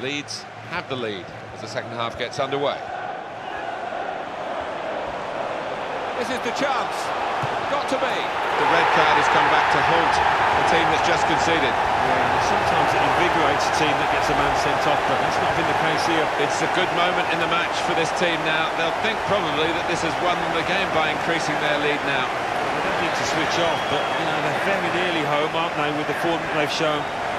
Leeds have the lead as the second half gets underway. This is the chance. Got to be. The red card has come back to haunt the team that's just conceded. Yeah, sometimes it invigorates a team that gets a man sent off, but that's not been the case here. It's a good moment in the match for this team now. They'll think probably that this has won the game by increasing their lead now. They don't need to switch off, but you know, they're very nearly home, aren't they, with the form that they've shown.